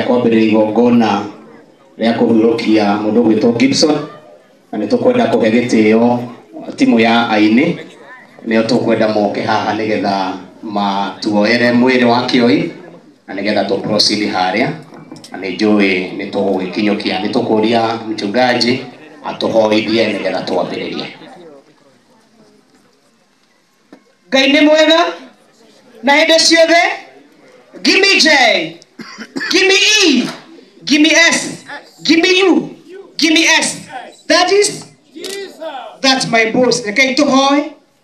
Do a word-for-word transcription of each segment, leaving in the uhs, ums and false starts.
kwambĩrĩria igongona rĩa kũhurokia mũndũ gwĩtwo Gibson, na nĩ tũkwenda kũhe gĩtĩo timu ya aini nĩo tũkwenda moke haha nĩgetha matuoere mwĩrĩ wa Kioi na nĩgetha tũ proceed harĩa, na nĩ njũĩ nĩ tũgũgĩkinyũkia. Nĩ tũkũria mchungaji atuhoithie nĩgetha twambĩrĩrie. Ngai nĩ mwega na hĩndĩ ciothe. Give me J, give me E, give me S, give me U, give me S. That is Jesus. That's my boss. Rekei tũhoe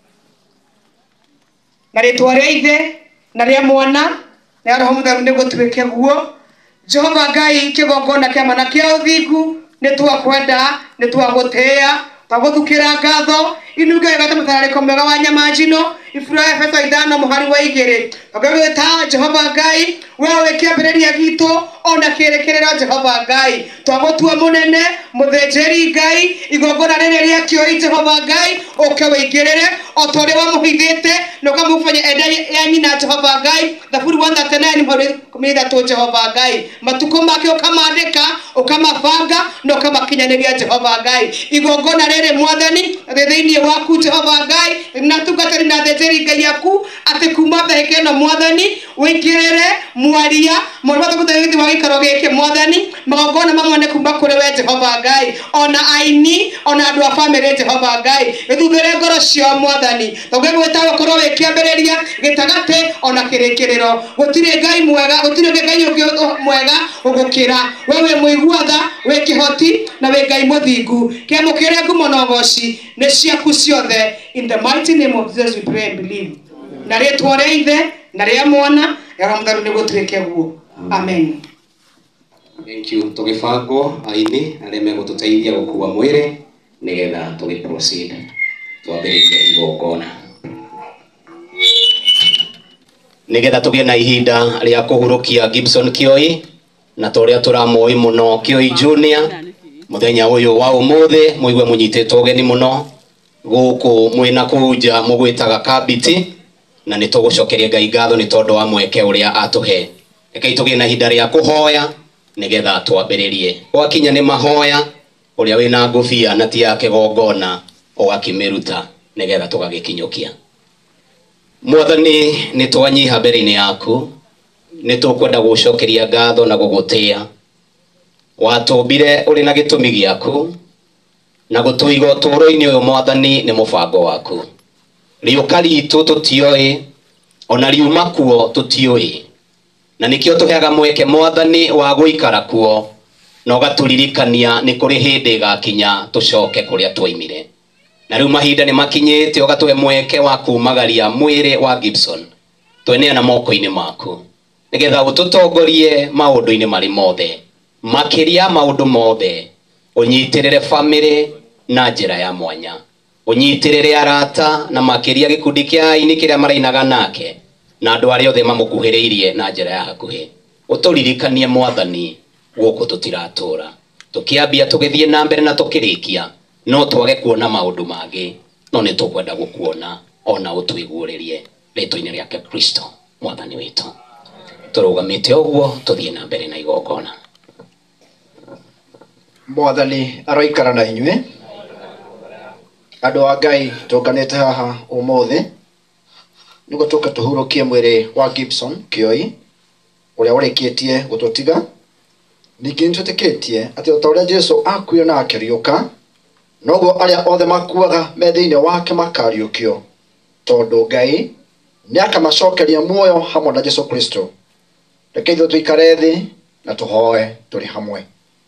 na rĩtwa rĩa Ithe na rĩa Mwana na Roho Mũtheru nĩguo twĩke guo. Jehova Ngai, kĩgongona kĩa mana kĩa ũthingu nĩ twakwenda, nĩ twagũtĩĩa, twagũthukĩra ngatho inunga gata mũtararĩko mwega wa nyama njino ifura Efeso ithano mũhari wa igĩrĩ. Twagwĩta Jehova Ngai, wewe kĩambĩrĩria gitũ ona kĩrĩkĩrĩro. Jehova Ngai, twagũtua mũnene mũthĩnjĩri Ngai, igongona rĩrĩ rĩa Kioi Jehova Ngai ũke wĩingĩrĩre o ta ũrĩa wamũhithĩte na ũkamũfanya enda ya nyina. Jehova Ngai, Thaburi one thirty-nine mũhari ikũmi na ithatũ. Jehova Ngai, matukũ make ũkamandĩka ũkamabanga na ũkamakinyanĩria. Jehova Ngai, igongona rĩrĩ Mwathani thĩinĩ waku Jehova Ngai, na tungatĩri na thĩnjĩri Ngai yaku atĩ kuma thĩke ĩno Mwathani wĩingĩrĩre mwaria mũrũwa tũgũteithia wa gĩikaro gĩkĩ Mwathani, magongona mamwe nĩ kuma kũrĩ we Jehova Ngai, ona aini ona andũ a family Jehova Ngai, gĩthuthĩre ngoro cio Mwathani, tũgwĩta gũkorwo wĩ kĩambĩrĩria gĩtagatĩ ona kĩrĩkĩrĩro. Gũtirĩ Ngai mwega, gũtirĩ Ngai ũngĩ mwega ũgũkĩra we, wĩ mũigua-tha, wĩ kĩhoti na wĩ Ngai mũthingu. Kĩamũkĩre ngumo na ũgooci nĩ ciaku ciothe. In the mighty name of Jesus we pray and believe. Na rĩtwa rĩa Ithe na rĩa Mwana na Roho Mũtheru nĩguo twĩke guo. Amen. Thank you. Tũgĩbangwo aini arĩa megũtũteithia gũkua mwĩrĩ nĩgetha tũgĩ proceed twambĩrĩrie igongona nĩgetha tũgĩe na ihinda rĩa kũhurokia Gibson Kioi na tũrĩa tũramũĩ mũno Kioi Junior. Mũthenya ũyũ wa ũmũthĩ mũigue mũnyitĩtwo ũgeni mũno gũkũ mwĩna kũnja mũgwĩtaga Kambiti, na nĩ tũgũcokeria Ngai ngatho nĩ tondũ wa mweke ũrĩa atũhe. Rekei tũgĩe na ihinda rĩa kũhoya nĩgetha twambĩrĩrie. Gwakinya nĩ mahoya, ũrĩa wĩna ngũbia na ti ya kĩgongona ũgakĩmĩruta nĩgetha tũgagĩkinyũkia. Mwathani, nĩ twanyiha mbere-inĩ yaku, nĩ tũkwenda gũcokeria ngatho na gũgũtĩĩa. Watũmbire ũrĩ na gĩtũmi gĩaku na gũtũiga ũtũũro-inĩ ũyũ Mwathani nĩ mũbango waku. Rĩũka ritũ tũtiũĩ, ona riuma kuo tũtiũĩ, na nĩkĩo tũheaga mweke Mwathani wa gũikara kuo na ũgatũririkania nĩ kũrĩ hĩndĩ ĩgakinya tũcoke kũrĩa twaimire. Na rĩu mahinda nĩ makinyĩte ũgatũhe mweke wa kumagaria mwĩrĩ wa Gibson, tweneana moko-inĩ maku nĩgetha ũtũtongorie maũndũ-inĩ marĩ mothe, makĩria maũndũ mothe. Ũnyitĩrĩre family na njĩra ya mwanya, ũnyitĩrĩre arata na makĩria gĩkundi kĩa aini kĩrĩa marainaga nake na andũ arĩa othe mamũkuhĩrĩirie na njĩra ya hakuhĩ. Ũtũririkanie Mwathani gũkũ tũtiratũra, tũkĩambia tũgĩthiĩ na mbere na tũkĩrĩkia no twage kuona maũndũ mangĩ, no nĩ tũkwenda gũkuona ona ũtũiguũrĩrie rĩtwa-inĩ rĩake Kristo Mwathani witũ. Tũrũgamĩte ũguo tũthiĩ na mbere na igongona. Mwathani aroikara na inyuĩ. Andũ a Ngai tũnganĩte haha ũmũthĩ nĩguo tũke tũhurokie mwĩrĩ wa Gibson Kioi ũrĩa ũrĩkĩtie gũtũtiga. Ningĩ nĩtwĩtĩkĩtie atĩ o ta ũrĩa Jesũ akuire na akĩriũka, noguo arĩa othe makuaga me thĩinĩ wake makariũkio, tondũ Ngai nĩakamacokeria muoyo hamwe na Jesũ Kristo. Rekei tũikare thĩ na tũhoe tũrĩ hamwe.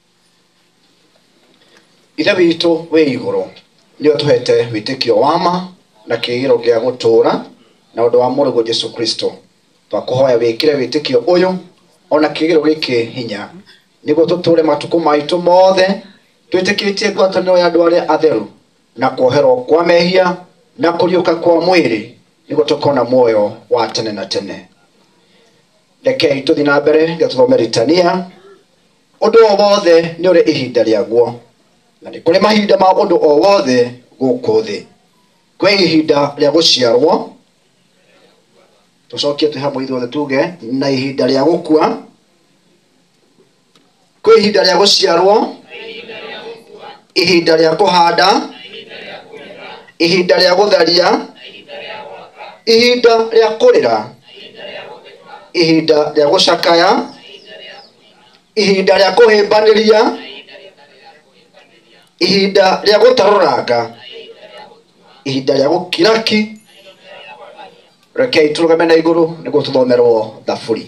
Ithe witũ wĩ igũrũ, nĩwe tũhete wĩtĩkio wa ma na kĩĩrĩgĩrĩro gĩa gũtũũra na ũndũ wa mũrigo Jesũ Kristo. Twakũhoya wĩkĩre wĩtĩkio ũyũ ona kĩĩrĩgĩrĩro gĩkĩ hinya nĩguo tũtũũre matukũ maitũ mothe twĩtĩkĩtie ngwatanĩro ya andũ arĩa atheru na kuoherwo kwa mehia na kũriũka kwa mwĩrĩ nĩguo tũkona muoyo wa tene na tene. Rekei tũthiĩ na mbere gĩtũthome ritania. Ũndũ o wothe nĩ ũrĩ ihinda rĩaguo, na nĩ kũrĩ mahinda ma ũndũ o wothe gũkũ thĩ. Kwĩ ihinda rĩa gũciarwo, tũcokie twĩ hamwe ithuothe tuge, na ihinda rĩa gũkua, kwĩ ihinda rĩa gũciarwo, ihinda rĩa kũhanda, ihinda rĩa gũtharia, ihinda rĩa kũrĩra, ihinda rĩa gũcakaya, ihinda rĩa kũhĩmbanĩria, ihinda rĩa gũtarũranga, ihinda rĩa gũkiraki. Rekei tũrũgame na igũrũ nĩguo tũthomerwo thaburi.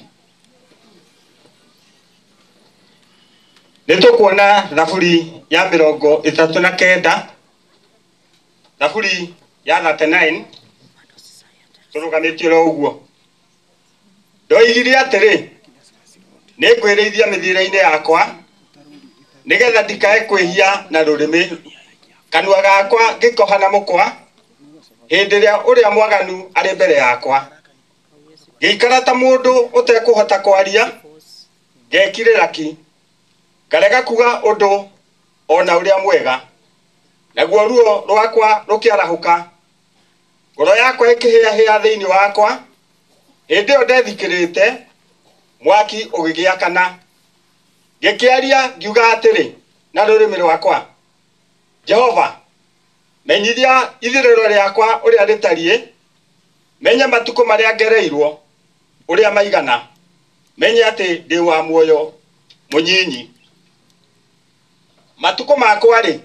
Nĩtũkuona thaburi ya mĩrongo ĩtatũ na kenda, thaburi ya thirty-nine, tũrũgamĩtio ũguo. Ndoigire atĩrĩ, nĩngwĩrĩithia mĩthiĩre-inĩ yakwa, nĩgetha ndikae kwĩhia na rũrĩmĩ, kanua gakwa ngĩkoha na mũkwa, hĩndĩ ĩrĩa ũrĩa mwaganu arĩ mbere yakwa. Ngĩikara ta mũndũ ũtekũhota kwaria, ngekirĩra ki, ngarega kuga ũndũ ona ũrĩa mwega. Naguo ruo rwakwa rũkĩarahũka, ngoro yakwa ĩkĩhĩahĩa thĩinĩ wakwa. Hĩndĩ ĩyo ndethikĩrĩte, mwaki ũgĩgĩakana. Ngĩkĩaria ngiuga atĩrĩ na rũrĩmĩ rwakwa, Jehova, menyithia ithirĩro rĩakwa ũrĩa rĩtariĩ, menya matukũ marĩa ngereirwo ũrĩa maigana, menye atĩ ndĩ wa muoyo mũnyinyi. Matukũ makwa rĩ,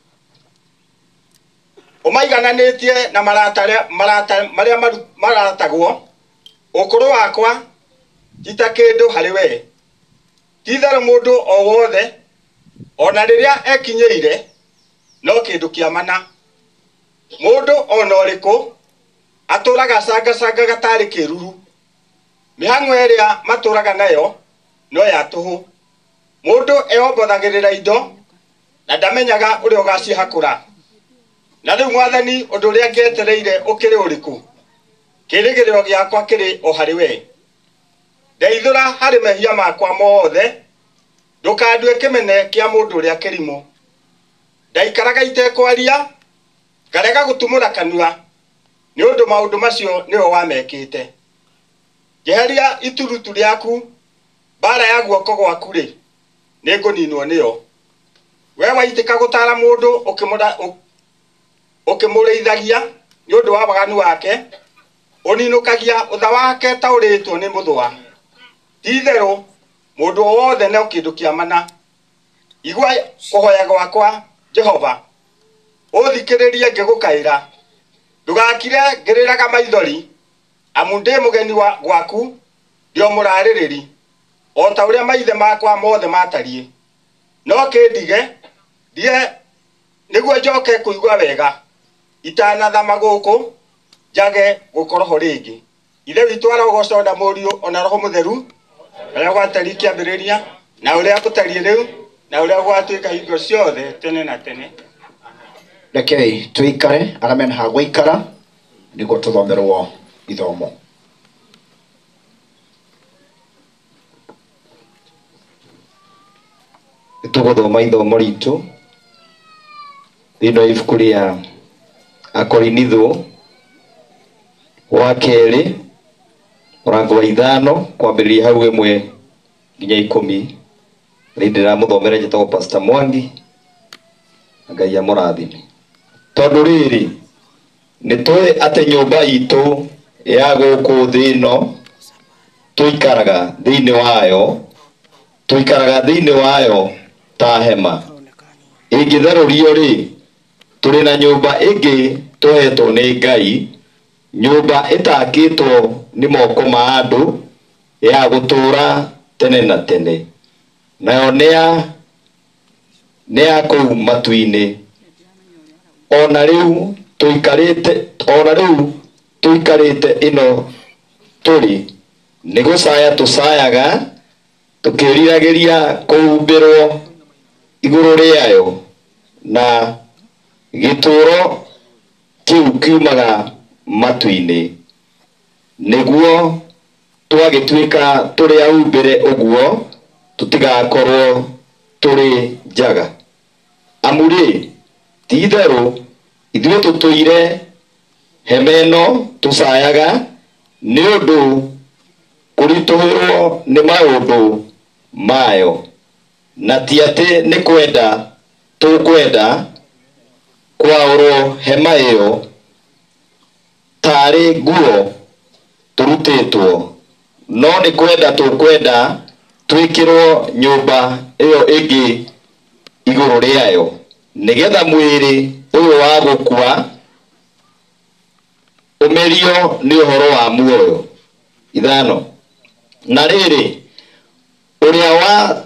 ũmaigananĩtie na marata marĩa maratagwo. Ũkũrũ wakwa tita kĩndũ harĩ we. Ti-itherũ mũndũ o wothe, ona rĩrĩa ekinyĩire, no kĩndũ kĩa mana. Mũndũ ona ũrĩkũ atũraga canga-canga gatarĩ kĩruru. Mĩhang'o ĩrĩa matũraga nayo no ya tũhũ. Mũndũ eyombũthagĩrĩra indo na ndamenyaga ũrĩa ũgacihakũra. Na rĩu Mwathani, ũndũ ũrĩa ngĩetereire ũkĩrĩ ũrĩkũ? Kĩrĩgĩrĩro gĩakwa kĩrĩ o harĩ we. Ndeithũra harĩ mehia makwa mothe, ndũkandue kĩmene kĩa mũndũ ũrĩa kĩrimũ. Ndaikaraga itekwaria, ngarega gũtumũra kanua, nĩ ũndũ maũndũ macio nĩwe wamekĩte. Njeheria iturutu rĩaku, mbara ya guoko gwaku rĩ, nĩngũninwo nĩyo. We waitĩka gũtara mũndũ ũkĩmũrĩithagia nĩ ũndũ wa waganu wake, ũninũkagia ũtha wake ta ũrĩtwo nĩ mũthũa. Ti-itherũ mũndũ o wothe no kĩndũ kĩa mana. Igua kũhoya gwakwa, Jehova, ũthikĩrĩrie ngĩgũkaĩra. Ndũgakire ngĩrĩraga maithori, amu ndĩ mũgeni gwaku, ndĩ o mũrarĩrĩri, o ta ũrĩa maithe makwa mothe matariĩ. No kĩndige ndie nĩguo njoke kũigua wega, itanathama gũkũ njage gũkorwo rĩngĩ. Ithe witũ arogocwo na Mũriũ ona Roho Mũtheru, ũrĩa gwatariĩ kĩambĩrĩria, na ũrĩa gũtariĩ rĩu, na ũrĩa gwatuĩka hingo ciothe tene na tene. Rekei tuikare, arĩa mena ha gũikara nĩguo tũthomerwo ithomo. Tũgũthoma ithomo ritũ thĩinĩ wa ibuku rĩa Akorinitho wa kerĩ, mũrango wa ithano kwambĩrĩria hau ĩmwe nginya ikũmi. Rĩu ndĩramũthomera njĩtagwo Pastor Mwangi, Ngai amũrathime. Tondũ rĩrĩ, nĩtũĩ atĩ nyũmba itũ ya gũkũ thĩ ĩno tũikaraga thĩinĩ wayo, tũikaraga thĩinĩ wayo ta hema. Ĩngĩtherũrio rĩ, tũrĩ na nyũmba ĩngĩ tũhetwo nĩ Ngai, nyũmba ĩtakĩtwo nĩ moko ma andũ, ya gũtũra tene na tene. Nayo nĩa nĩa kũu matu-inĩ. Ona rĩu tũikarĩte ona rĩu tũikarĩte ĩno tũrĩ, nĩ gũcaya tũcayaga, tũkĩriragĩria kũhumbĩrwo igũrũ rĩayo na gĩtũũro kĩu kiumaga matu-inĩ, nĩguo twagĩtuĩka tũrĩ ahumbĩre ũguo, tũtigakorwo tũrĩ njaga. Amu rĩ, ti-itherũ ithuĩ tũtũire hema ĩno tũcayaga nĩ ũndũ kũritũhĩrwo nĩ maũndũ mayo. na ti ati ni kwenda tukwenda kwaurwo hema iyo tari nguo turutitwo, no ni kwenda tukwenda twikirwo nyumba iyo ingi iguru riayo, nigetha mwiri uyu wa gukua umerio ni uhoro wa muoyo. Ithano, na riri uria wa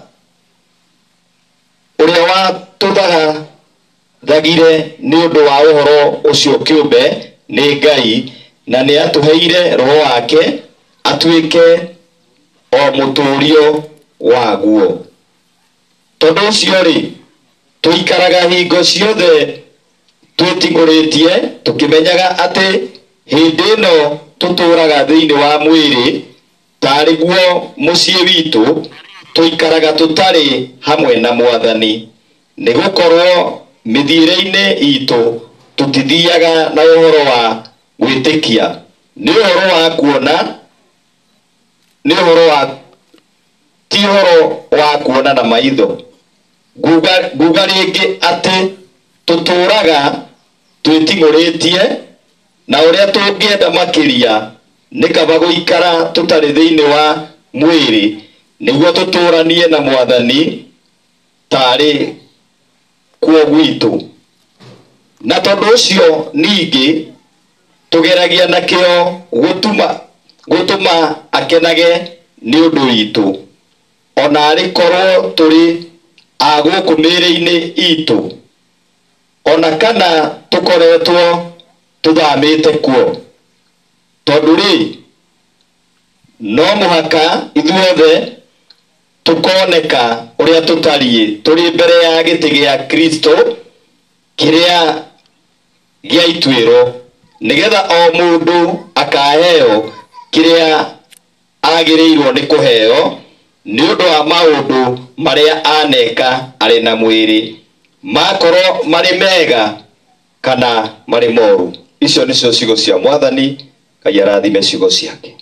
uria wa tuthaga thagire ni undu wa uhoro ucio kiumbe ni Ngai, na ni atuheire roho wake atwike o muturio waguo. Tondu ucio ri tuikaraga hingo ciothe twitinguritie tukimenyaga ati hindi ino tuturaga thiini wa mwiri tari guo mucii witu tuikaraga tutari hamwe na Mwathani, ni gukorwo mithiire-ini itu tutithiaga na uhoro wa gwitikia, ni uhoro wa kuona, ni uhoro wa ti uhoro wa kuona na maitho. Guga guga ringi ati tuturaga twitinguritie, na uria tungienda makiria ni kaba guikara tutari thiini wa mwiri niguo tuturanie na Mwathani tari kuo gwitu. Na tondu ucio ningi tugeragia nakio gutuma gutuma akenage ni undu witu, ona ari korwo turi aguku miri-ini itu, ona kana tukoretwo tuthamite kuo. Tondu ri no muhaka ithuothe tukoneka uria tutarie turi mbere ya giti gia Kristo kiria gia itwiro, nigetha o mundu akaheo kiria agirirwo ni kuheo ni undu wa maundu maria aneka ari na mwiri, makorwo mari mega kana mari moru. Icio nicio ciugo cia Mwathani. Ngai arathime ciugo ciake.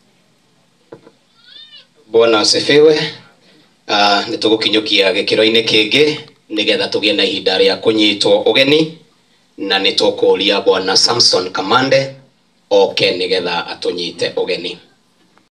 Bwana asifiwe. Uh, nitugukinyukia gikiro-ini kingi nigetha tugie na ihinda ria kunyitwo ugeni, na nitukuria Bwana Samson Kamande oke nigetha atunyite ugeni.